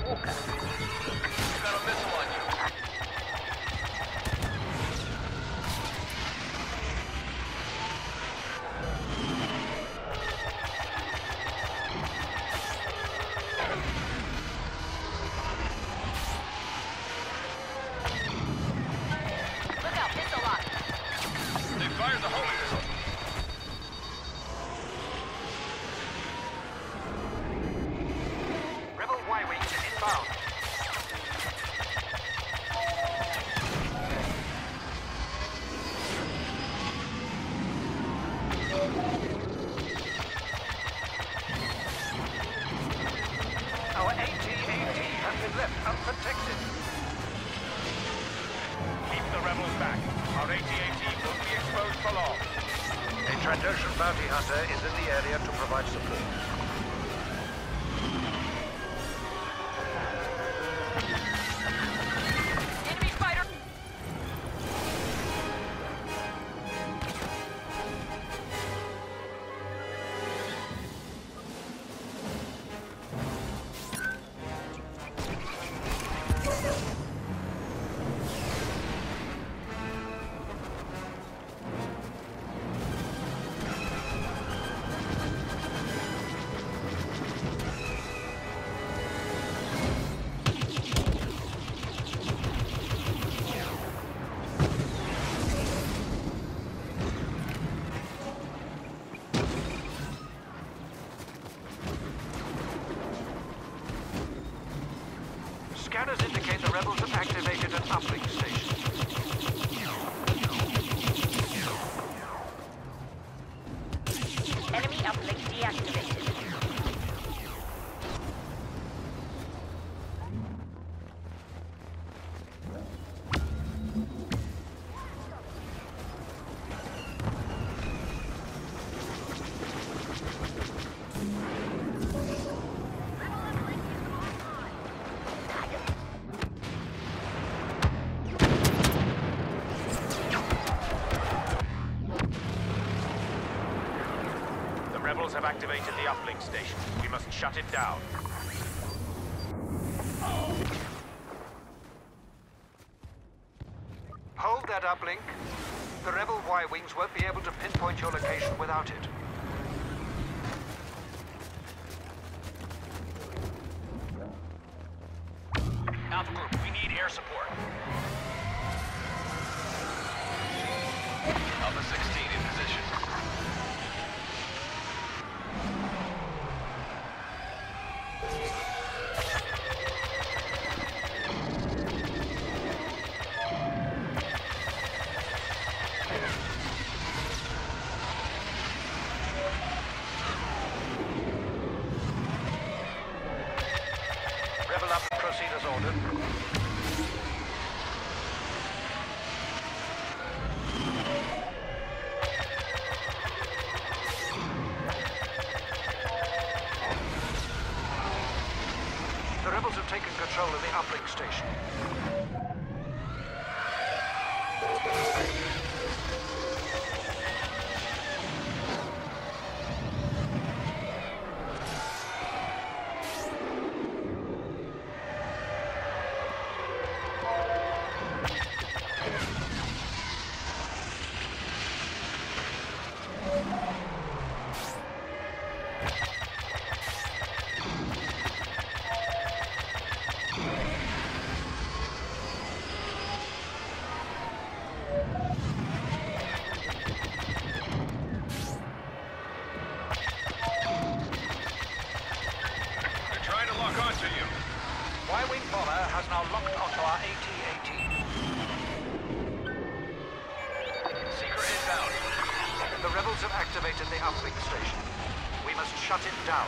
Walker. You got a missile on you. Look out, missile lock. They fired the homing missile. Rebel Y-Wings inbound. Our AT-AT has been left unprotected. Keep the rebels back. Our AT-AT won't be exposed for long. A Trandoshan bounty hunter is in the area to provide support. Enemy fighter. Scanners indicate the rebels have activated an uplink station. Enemy uplink deactivated. The rebels have activated the uplink station. We must shut it down. Hold that uplink. The rebel Y-Wings won't be able to pinpoint your location without it. Alpha Group, we need air support. Alpha 16 in position. Rebel up and proceed as ordered. The rebels have taken control of the uplink station. They're trying to lock onto you. Y-Wing bomber has now locked onto our AT-AT. Seeker inbound. The rebels have activated the uplink station. We must shut it down.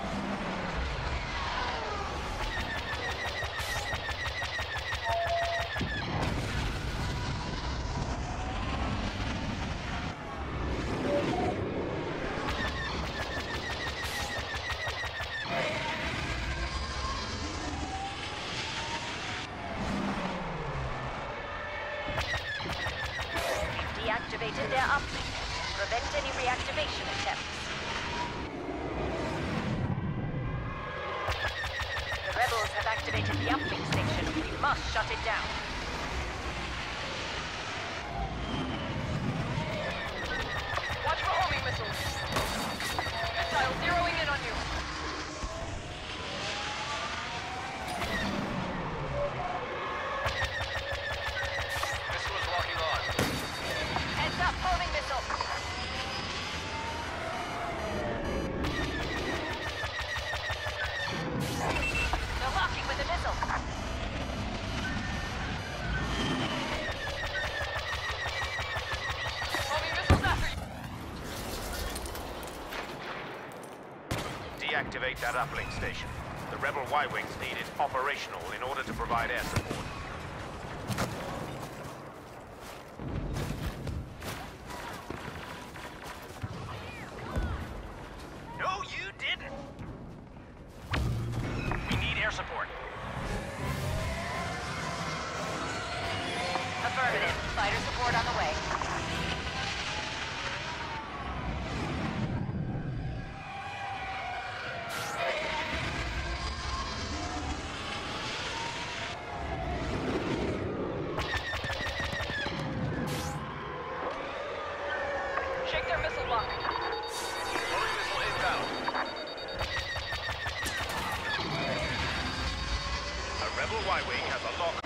Deactivated their uplink. Prevent any reactivation attempts. The rebels have activated deactivated the uplink station. We must shut it down. Watch for homing missiles. Missile zeroing in on you. Missile is locking on. Heads up, homing missile. They're locking with a missile. Homing missiles after you. Deactivate that uplink station. The rebel Y-wings need it operational in order to provide air support. No, you didn't! We need air support. Affirmative. Fighter support on the way. Shake their missile lock. Homing missile inbound. A rebel Y-wing has a lock.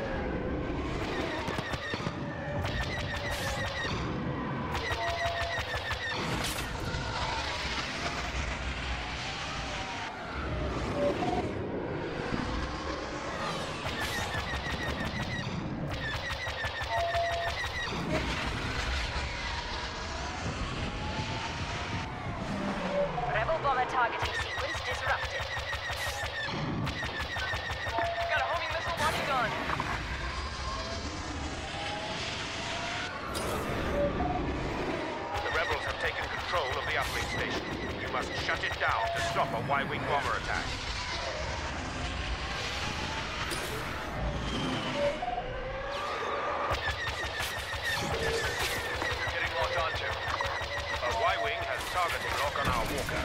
Rebel bomber targeting sequence disrupted. Got a homing missile launching on. The rebels have taken control of the uplink station. You must shut it down to stop a Y-wing bomber attack. Getting locked onto. A Y-wing has targeting lock on our walker.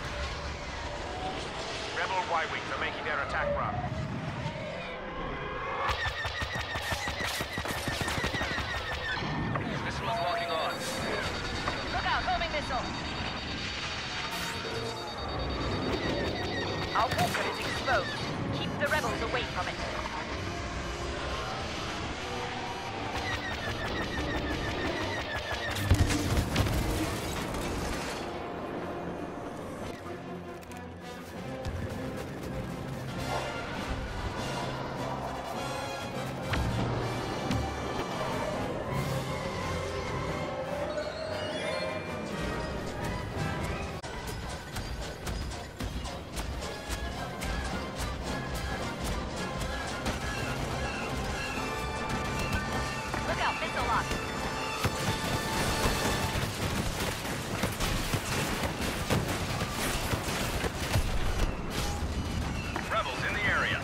Rebel Y-wings are making their attack run. Missile is locking on. Look out, homing missile. Our walker is exposed. Keep the rebels away from it. Look out, missile lock. Rebels in the area.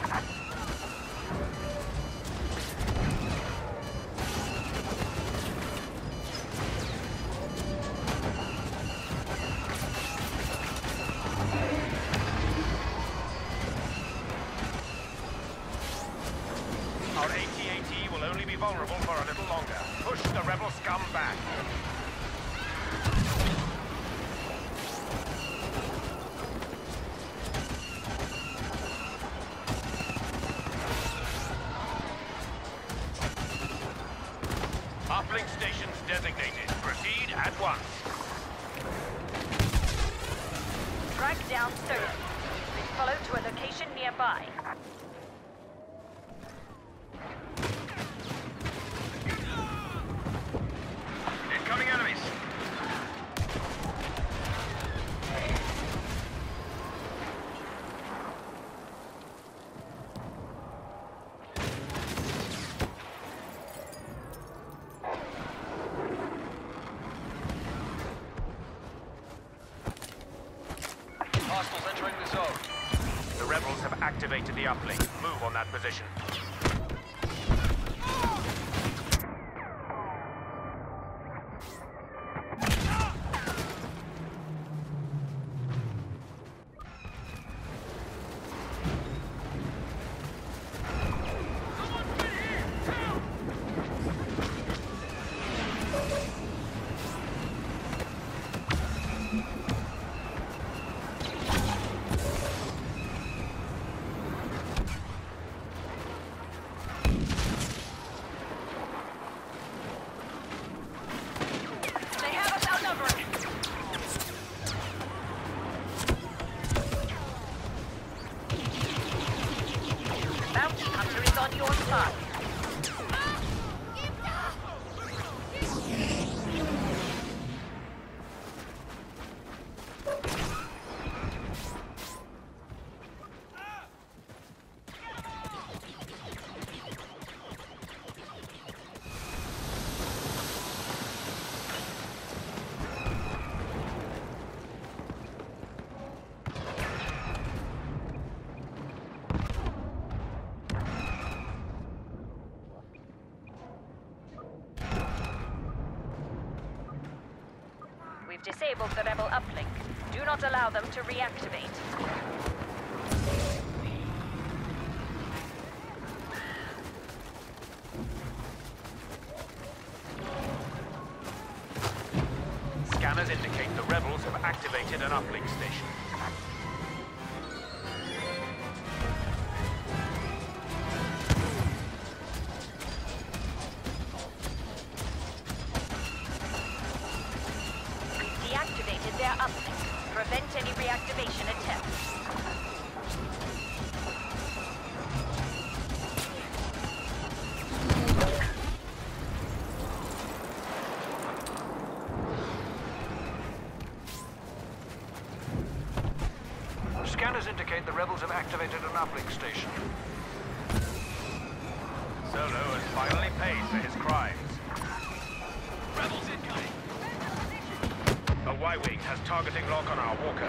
Our AT-AT will only be vulnerable for a little longer. Push the rebel scum back. Uplink stations designated. Proceed at once. Track down Soda. Then follow to a location nearby. Incoming enemies. Hostiles entering the zone. The rebels have activated the uplink. Move on that position. Bounty Hunter is on your side. We've disabled the rebel uplink. Do not allow them to reactivate. Scanners indicate the rebels have activated an uplink station. Deactivated their uplink. Prevent any reactivation attempts. Scanners indicate the rebels have activated an uplink station. Solo has finally paid for his crimes. Rebels incoming! A Y-Wing has targeting lock on our walker.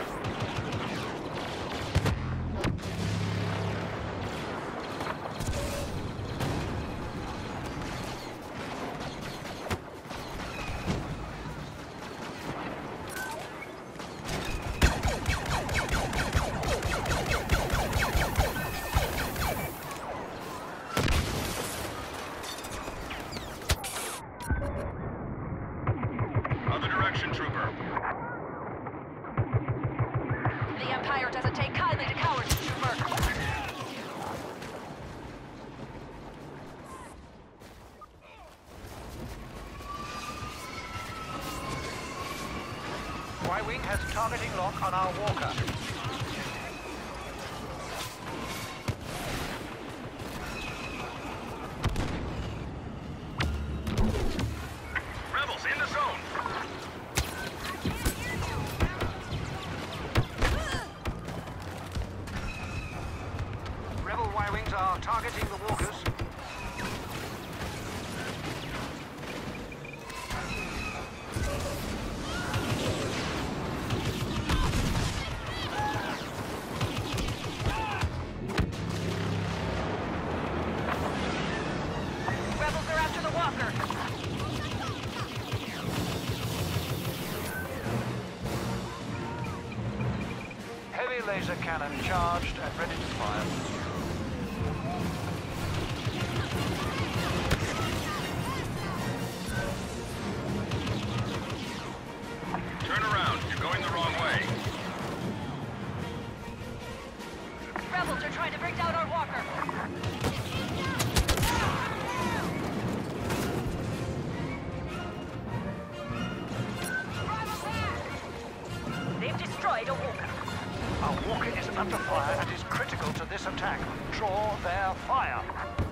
Other direction, trooper. The Empire doesn't take kindly to cowards, Trooper. Y-Wing has targeting lock on our walker. Rebels in the zone! Rebel Y-Wings are targeting the walkers. Rebels are after the walker. Heavy laser cannon charged and ready to fire. Turn around, you're going the wrong way. Rebels are trying to bring down our walker. They've destroyed a walker. Our walker is under fire and is critical to this attack. Draw their fire.